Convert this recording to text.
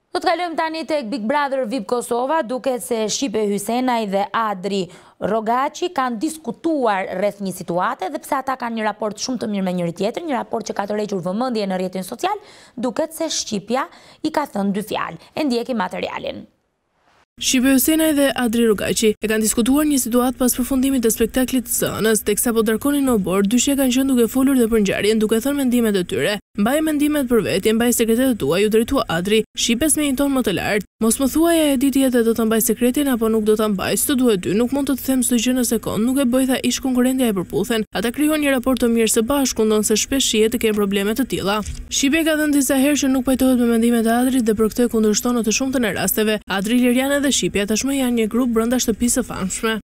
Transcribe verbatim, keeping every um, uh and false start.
Do të kalojmë tani tek Big Brother V I P Kosova, duket se Shqipe Hysenaj dhe Adri Rogaçi kanë diskutuar rreth një situate dhe pse ata kanë një raport shumë të mirë me njëri tjetrin, një raport që ka tërhequr vëmendje në rrjetin social, duket se Shqipja i ka thënë dy fjalë. E ndjekim materialin. Shqipe Hysenaj dhe Adri Rogaçi e kanë diskutuar një situatë pas përfundimit të spektaklit të Sënës, teksa po darkonin në obor, dyshia kanë qenë duke folur dhe për ngjarjen, duke thënë mendimet e tyre. Mbaj mendimet për vetje, mbaj sekretet e tua, ju drejtua Adri, Shqipes me një ton më të lartë. Mos më thuaja e di tjetër do ta mbaj sekretin apo nuk do ta mbaj, s'të duhet dy, nuk mund të të them çdo gjë në sekond, nuk e bëj tha ish konkurrentja e përputhen. Ata krijuan një raport të mirë së bashku, ndonse shpesh shihet të kenë probleme të tilla. Shqipe ka thënë disa herë që nuk pajtohet me mendimet e Adrit dhe për këtë e kundërshton në të shumtën e rasteve. Adri, Liriana dhe Shqipja tashmë janë një grup brenda shtëpisë së famshme.